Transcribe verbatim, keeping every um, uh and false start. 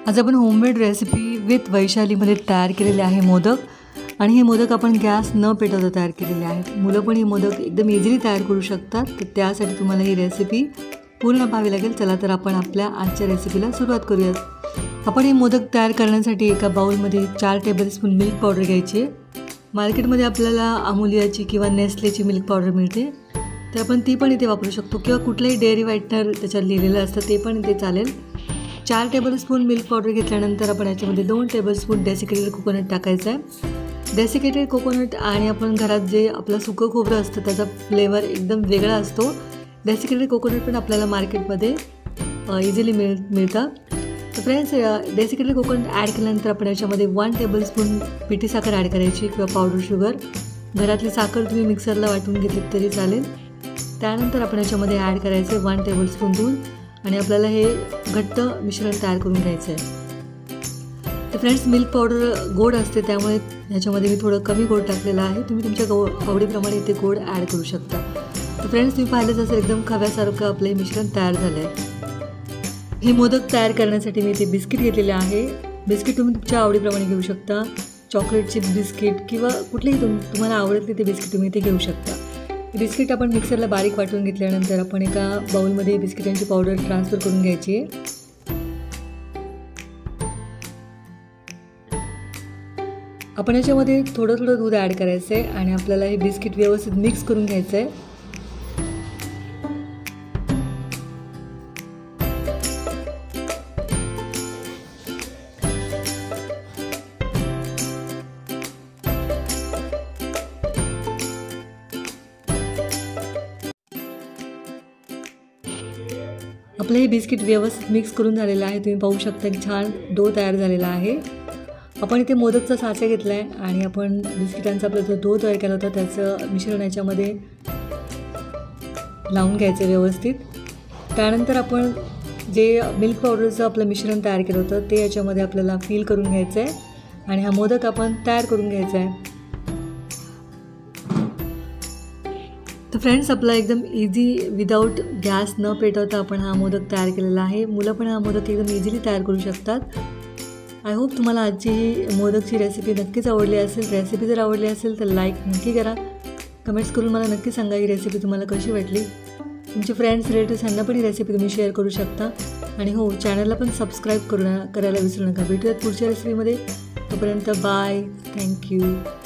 आज आपण homemade recipe with वैशालीमध्ये तयार केलेले आहे मोदक, आणि हे मोदक आपण गॅस न पेटवता तयार केलेले आहेत। मुलं पण हे मोदक एकदम इझिली तयार करू शकतात। तर त्यासाठी तुम्हाला ही रेसिपी पूर्ण पाहावी लागेल। चला तर आपण आपल्या आजच्या रेसिपीला सुरुवात करूयात। आपण हे मोदक तयार करण्यासाठी एका बाउलमध्ये चार टेबलस्पून मिल्क पावडर घ्यायची आहे। मार्केटमध्ये आपल्याला अमूल्याची किंवा नेस्लेची मिल्क पावडर मिळते, तर आपण ती पण इथे वापरू शकतो, किंवा कुठलेही डेअरी व्हाइटनर त्याच्यात लिहिलेलं असतं ते पण इथे चालेल। चार टेबलस्पून मिल्क पावडर घेतल्यानंतर आपण याच्यामध्ये दोन टेबलस्पून डेसिकेटेड कोकोनट टाकायचं आहे। डेसिकेटेड कोकोनट आणि आपण घरात जे आपलं सुकं खोबरं असतं त्याचा फ्लेवर एकदम वेगळा असतो। डेसिकेटेड कोकोनट पण आपल्याला मार्केटमध्ये इझिली मिळ मिळतं। तर फ्रेंड्स, डेसिकेटेड कोकोनट ॲड केल्यानंतर आपण याच्यामध्ये वन टेबलस्पून पिठी साखर ॲड करायची किंवा पावडर शुगर। घरातली साखर तुम्ही मिक्सरला वाटून घेतली तरी चालेल। त्यानंतर आपण याच्यामध्ये ॲड करायचे वन टेबलस्पून दूध, आणि आपल्याला हे घट्ट मिश्रण तयार करून घ्यायचं आहे। तर फ्रेंड्स, मिल्क पावडर गोड असते, त्यामुळे ह्याच्यामध्ये मी थोडं कमी गोड टाकलेलं आहे। तुम्ही तुमच्या गो आवडीप्रमाणे इथे गोड ॲड करू शकता। तर फ्रेंड्स, तुम्ही पाहिलंच असेल एकदम खव्यासारखं आपलं हे मिश्रण तयार झालं आहे। हे मोदक तयार करण्यासाठी मी इथे बिस्किट घेतलेले आहे। बिस्किट तुम्ही तुमच्या आवडीप्रमाणे घेऊ शकता। चॉकलेट चिप बिस्किट किंवा कुठलेही तुम तुम्हाला आवडते ते बिस्किट तुम्ही इथे घेऊ शकता। बिस्किट आपण मिक्सरला बारीक वाटून घेतल्यानंतर आपण एका बाउलमध्ये बिस्किटांची पावडर ट्रान्सफर करून घ्यायची आहे। आपण याच्यामध्ये थोडं थोडं दूध ॲड करायचं आहे, आणि आपल्याला हे बिस्किट व्यवस्थित मिक्स करून घ्यायचं आहे। आपलं हे बिस्किट व्यवस्थित मिक्स करून झालेलं आहे। तुम्ही पाहू शकता की छान डो तयार झालेला आहे। आपण इथे मोदकचा साचा घेतला आहे, आणि आपण बिस्किटांचा आपला जो डो तयार केला होता त्याचं मिश्रण याच्यामध्ये लावून घ्यायचं व्यवस्थित। त्यानंतर आपण जे मिल्क पावडरचं आपलं मिश्रण तयार केलं होतं ते याच्यामध्ये आपल्याला फिल करून घ्यायचं आहे, आणि हा मोदक आपण तयार करून घ्यायचा आहे। तर फ्रेंड्स, आपला एकदम इझी विदाऊट गॅस न पेटवता आपण हा मोदक तयार केलेला आहे। मुलं पण हा मोदक एकदम इझिली तयार करू शकतात। आय होप तुम्हाला आजची ही मोदकची रेसिपी नक्कीच आवडली असेल। रेसिपी जर आवडली असेल तर लाईक नक्की करा। कमेंट्स करून मला नक्की सांगा ही रेसिपी तुम्हाला कशी वाटली। तुमचे फ्रेंड्स रिलेटिव्स यांना पण ही रेसिपी तुम्ही शेअर करू शकता। आणि हो, चॅनलला पण सबस्क्राईब करू करायला विसरू नका। भेटूयात पुढच्या रेसिपीमध्ये। तोपर्यंत बाय, थँक्यू।